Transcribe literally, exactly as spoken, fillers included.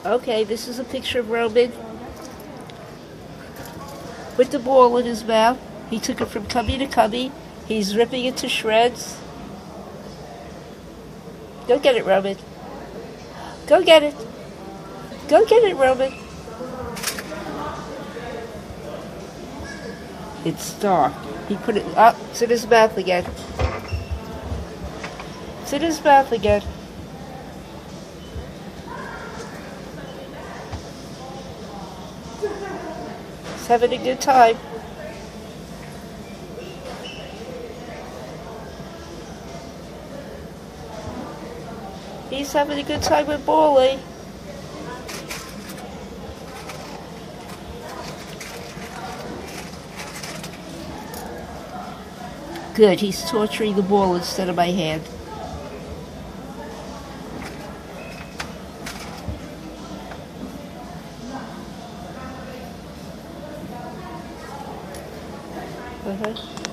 Okay, this is a picture of Roman with the ball in his mouth. He took it from cubby to cubby. He's ripping it to shreds. Go get it, Roman. Go get it. Go get it, Roman. It's dark. He put it up. It's in his mouth again. It's in his mouth again. He's having a good time. He's having a good time with Bally. Good, he's torturing the ball instead of my hand. Uh-huh.